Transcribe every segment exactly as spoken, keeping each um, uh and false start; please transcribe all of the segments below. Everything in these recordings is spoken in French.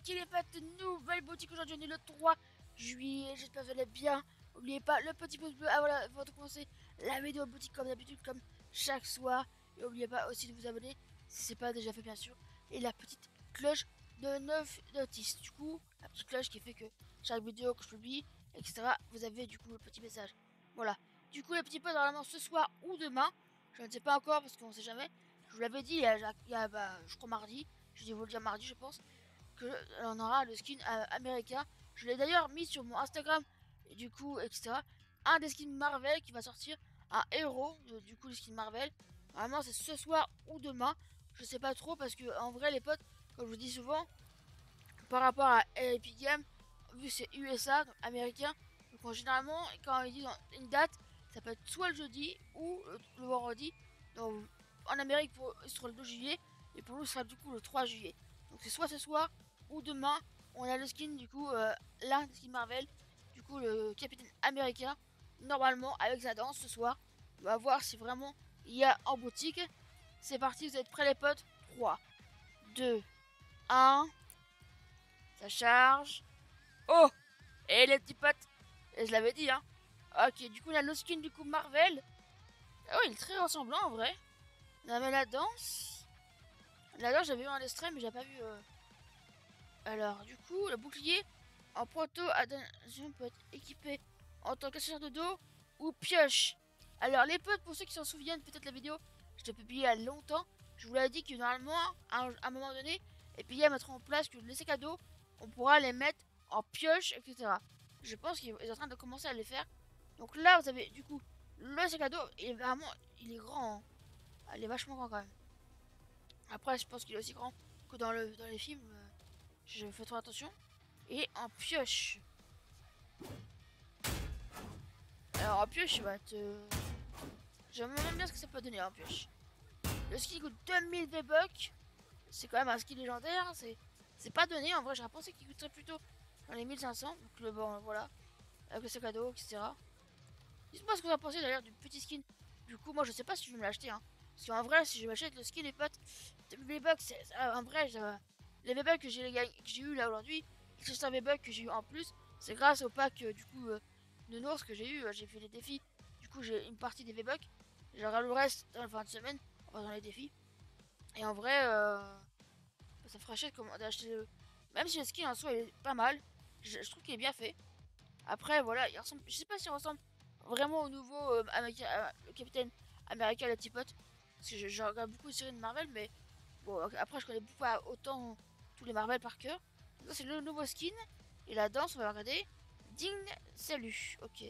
tranquille les potes, nouvelle boutique aujourd'hui, on est le trois juillet, j'espère que vous allez bien. N'oubliez pas le petit pouce bleu avant, la, avant de commencer la vidéo boutique comme d'habitude, comme chaque soir. Et n'oubliez pas aussi de vous abonner si c'est pas déjà fait bien sûr. Et la petite cloche de neuf notices, du coup, la petite cloche qui fait que chaque vidéo que je publie, et cetera, vous avez du coup le petit message. Voilà, du coup les petits potes, normalement ce soir ou demain, je ne sais pas encore parce qu'on sait jamais. Je vous l'avais dit il y a, il y a bah, je crois mardi, je vais vous le dire mardi je pense, que on aura le skin euh, américain. Je l'ai d'ailleurs mis sur mon Instagram, et du coup, et cetera. Un des skins Marvel qui va sortir, un héros, euh, du coup, le skin Marvel. Vraiment, c'est ce soir ou demain. Je sais pas trop parce que, en vrai, les potes, comme je vous dis souvent, par rapport à Epic Games, vu que c'est U S A, donc américain, donc généralement, quand ils disent une date, ça peut être soit le jeudi ou le, le vendredi. Donc, en Amérique, pour, ce sera le deux juillet, et pour nous, ce sera du coup le trois juillet. Donc, c'est soit ce soir ou demain. On a le skin, du coup, euh, l'un des skins Marvel, du coup, le capitaine américain, normalement, avec sa danse ce soir. On va voir si vraiment il y a en boutique. C'est parti, vous êtes prêts, les potes? Trois, deux, un. Ça charge. Oh! Et les petits potes, je l'avais dit, hein. Ok, du coup, on a le skin du coup Marvel. Ah ouais, il est très ressemblant en vrai. On avait la danse. La danse, j'avais vu un extrait, mais j'ai pas vu. Euh... Alors, du coup, le bouclier en proto adhésion peut être équipé en tant qu'accessoire de dos ou pioche. Alors, les potes, pour ceux qui s'en souviennent, peut-être la vidéo, je l'ai publiée il y a longtemps. Je vous l'avais dit que normalement, à un, moment donné, et puis il y a mettre en place que les sacs à dos, on pourra les mettre en pioche, et cetera. Je pense qu'ils sont en train de commencer à les faire. Donc là, vous avez du coup le sac à dos, il est vraiment, il est grand. Hein. Il est vachement grand quand même. Après, je pense qu'il est aussi grand que dans, le, dans les films. Je fais trop attention. Et en pioche. Alors en pioche, bah te... J'aimerais même bien ce que ça peut donner en pioche. Le skin coûte deux mille V-Bucks. C'est quand même un skin légendaire. C'est c'est pas donné. En vrai, j'aurais pensé qu'il coûterait plutôt dans les mille cinq cents. Donc le bon, voilà. Avec le sac à dos, et cetera. Dites-moi ce que vous en pensez d'ailleurs du petit skin. Du coup, moi je sais pas si je vais me l'acheter. Hein. Parce qu'en vrai, si je m'achète le skin, les potes, les V-Bucks, c'est en vrai, je... les V-Bucks que j'ai eu là aujourd'hui, les six cents V-Bucks que j'ai eu en plus, c'est grâce au pack euh, du coup euh, de Nours que j'ai eu. Euh, j'ai fait les défis. Du coup, j'ai une partie des V-Bucks. J'aurai le reste dans la fin de semaine, pendant les défis. Et en vrai, euh, ça ferait chier d'acheter le. Même si le skin en soi il est pas mal, je, je trouve qu'il est bien fait. Après, voilà, il ressemble. Je sais pas s'il ressemble vraiment au nouveau euh, Américain, euh, le capitaine américain, le petit pote. Parce que je, je regarde beaucoup de séries de Marvel, mais bon, après, je connais pas autant tous les Marvel par cœur. Donc, c'est le nouveau skin. Et la danse, on va regarder. Ding, salut. Ok.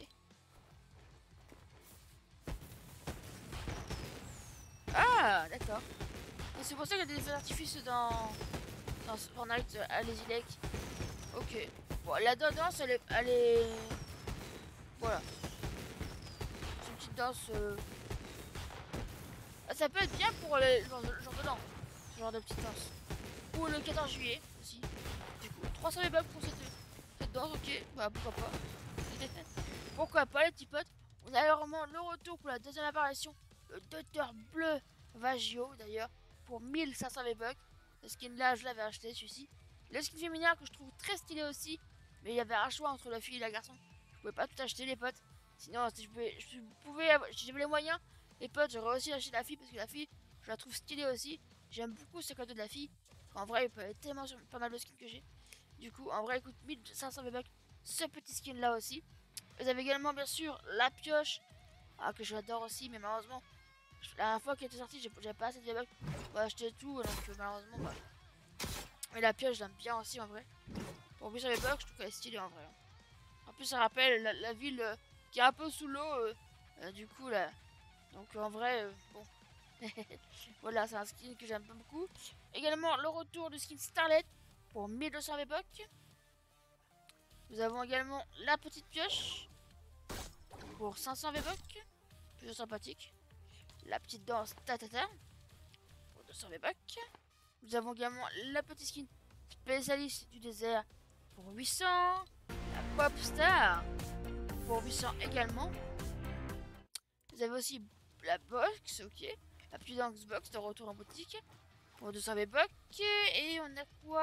Ah, d'accord. C'est pour ça qu'il y a des feux d'artifice dans, dans Fortnite à les Ilek. Ok. Bon, la danse, elle est. Elle est... Voilà. C'est une petite danse. Euh... Ça peut être bien pour le genre de, genre de danse. Ce genre de petite danse. Ou le quatorze juillet aussi. Du coup, trois cents V-Bucks pour cette, cette danse, ok. Bah pourquoi pas. Pourquoi pas les petits potes. On a vraiment le retour pour la deuxième apparition. Le Docteur Bleu Vagio d'ailleurs. Pour mille cinq cents V-Bucks. Ce skin là, je l'avais acheté celui-ci. Le skin féminin que je trouve très stylé aussi. Mais il y avait un choix entre la fille et la garçon. Je pouvais pas tout acheter les potes. Sinon, si je pouvais, je pouvais si j'avais les moyens, les potes, j'aurais aussi acheté la fille parce que la fille, je la trouve stylée aussi. J'aime beaucoup ce cadeau de la fille. En vrai, il peut être tellement pas mal de skins que j'ai. Du coup, en vrai, il coûte mille cinq cents V-Bucks. Ce petit skin là aussi. Vous avez également, bien sûr, la pioche. Ah, que j'adore aussi, mais malheureusement, la dernière fois qu'elle était sortie, j'avais pas assez de V-Bucks pour acheter tout. Donc, euh, malheureusement, bah. Mais la pioche, j'aime bien aussi en vrai. Pour huit cents V-Bucks, je trouve qu'elle est stylée en vrai. En plus, ça rappelle la, la ville euh, qui est un peu sous l'eau. Euh, euh, du coup, là. Donc, en vrai, euh, bon. Voilà, c'est un skin que j'aime beaucoup. Également, le retour du skin Starlet pour mille deux cents V-Bucks. Nous avons également la petite pioche pour cinq cents V-Bucks. Plus sympathique. La petite danse tatata pour deux cents V-Bucks. Nous avons également la petite skin spécialiste du désert pour huit cents. La Pop Star pour huit cents également. Vous avez aussi la box, ok. La petite dance box de retour en boutique pour deux cents V-Bucks. Et on a quoi?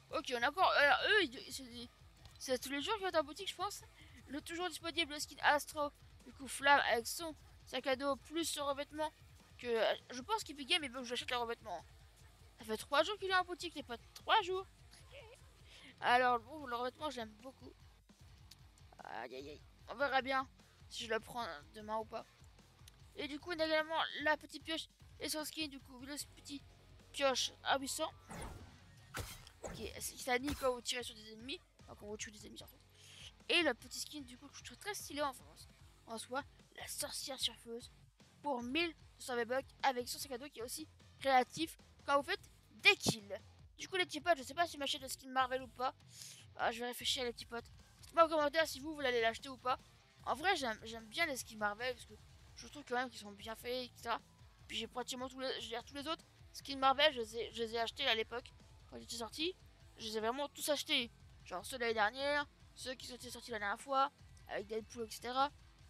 Ok, on a encore. Alors, eux, ils- c'est c'est tous les jours qu'ils vont être en boutique, je pense. Le toujours disponible, le skin Astro, du coup, Flamme avec son sac à dos plus son revêtement. Que euh, je pense qu'il Game, mais veut que j'achète le revêtement. Ça fait trois jours qu'il est en boutique, les potes. Trois jours. Alors, bon, le revêtement, je l'aime beaucoup. Aïe aïe aïe. On verra bien si je le prends demain ou pas. Et du coup, on a également la petite pioche et son skin, du coup, le petit pioche à huit cents. Qui s'anime quand vous tirez sur des ennemis. Enfin, quand vous tuez des ennemis, surtout. Et le petit skin, du coup, que je trouve très stylé en France. En soi, la sorcière surfeuse pour mille deux cents V-Bucks avec son sac à dos qui est aussi créatif quand vous faites des kills. Du coup, les petits potes, je sais pas si m'achète le skin Marvel ou pas. Ah, je vais réfléchir, les petits potes. Dites-moi en commentaire si vous, vous allez l'acheter ou pas. En vrai, j'aime bien les skins Marvel parce que je trouve quand même qu'ils sont bien faits, et cetera. Puis j'ai pratiquement tous les, je veux dire, tous les autres skins Marvel, je les ai, je les ai achetés à l'époque quand ils étaient sortis. Je les ai vraiment tous achetés. Genre ceux de l'année dernière, ceux qui sont sortis la dernière fois, avec Deadpool, et cetera.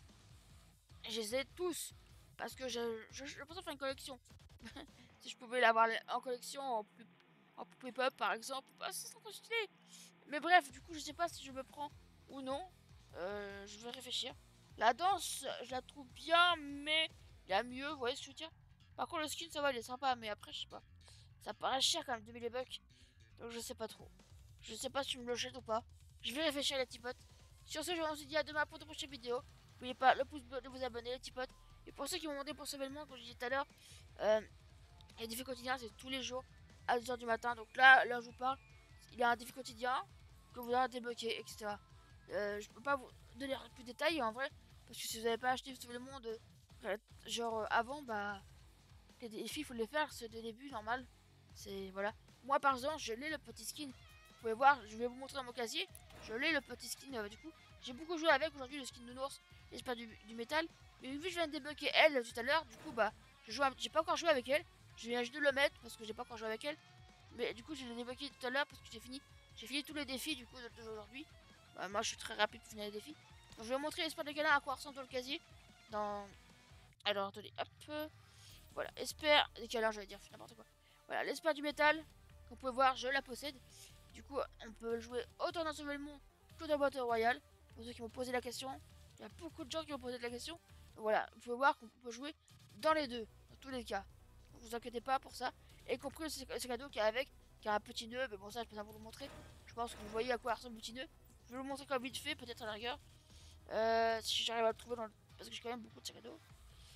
Je les ai tous. Parce que je, je, je pense faire une collection. Si je pouvais l'avoir en collection en, en poupée pop par exemple, bah, ça serait trop stylé. Mais bref, du coup, je sais pas si je me prends ou non. Euh, je vais réfléchir. La danse, je la trouve bien, mais il y a mieux, vous voyez ce que je veux dire. Par contre, le skin, ça va, il est sympa, mais après, je sais pas. Ça paraît cher quand même, deux mille bucks. Donc, je sais pas trop. Je sais pas si je me le jette ou pas. Je vais réfléchir, les petits potes. Sur ce, je vous dis à demain pour de prochaines vidéos. N'oubliez pas le pouce bleu de vous abonner, les petits potes. Et pour ceux qui m'ont demandé pour sauver le monde, comme je disais tout à l'heure, euh, les défis quotidiens, c'est tous les jours à deux heures du matin. Donc là, là, je vous parle, il y a un défi quotidien que vous allez débloquer, et cetera. Euh, je peux pas vous donner plus de détails en vrai, parce que si vous n'avez pas acheté Sauver le Monde, euh, genre euh, avant, bah, les défis, il faut les faire, c'est le début normal. C'est voilà. Moi, par exemple, je l'ai le petit skin. Vous pouvez voir, je vais vous montrer dans mon casier. Je l'ai le petit skin, euh, du coup. J'ai beaucoup joué avec aujourd'hui le skin de Nours, j'espère du, du métal. Mais vu que je viens de débloquer elle tout à l'heure, du coup, bah, j'ai pas encore joué avec elle. Je viens juste de le mettre parce que j'ai pas encore joué avec elle. Mais du coup, je l'ai débloqué tout à l'heure parce que j'ai fini. J'ai fini tous les défis du coup d'aujourd'hui. Bah, moi, je suis très rapide pour finir les défis. Donc, je vais vous montrer l'espoir de câlin à quoi ressemble dans le casier. Dans. Alors, attendez, hop. Voilà, espère des câlins, j'allais dire n'importe quoi. Voilà, l'espoir du métal. Comme vous pouvez voir, je la possède. Du coup, on peut jouer autant dans ce monde que dans Battle Royale. Pour ceux qui m'ont posé la question, il y a beaucoup de gens qui m'ont posé la question. Donc voilà, vous pouvez voir qu'on peut jouer dans les deux, dans tous les cas. Donc vous inquiétez pas pour ça. Et compris ce, ce cadeau qui a avec, qui a un petit nœud. Mais bon, ça, je peux pas vous le montrer. Je pense que vous voyez à quoi ressemble le petit nœud. Je vais vous le montrer comme vite fait, peut-être à la rigueur. Euh, si j'arrive à le trouver dans le... Parce que j'ai quand même beaucoup de sacs à dos.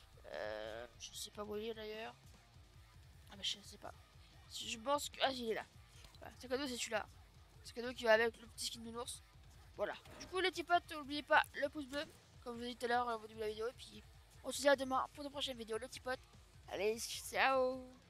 Euh, je sais pas où il est d'ailleurs. Ah, mais je sais pas. Je pense que. Ah, il est là. Voilà, sac à dos, c'est celui-là. Sac à dos qui va avec le petit skin de l'ours. Voilà. Du coup, les petits potes, n'oubliez pas le pouce bleu, comme je vous ai dit tout à l'heure au début de la vidéo. Et puis, on se dit à demain pour de prochaines vidéos, les petits potes. Allez, ciao!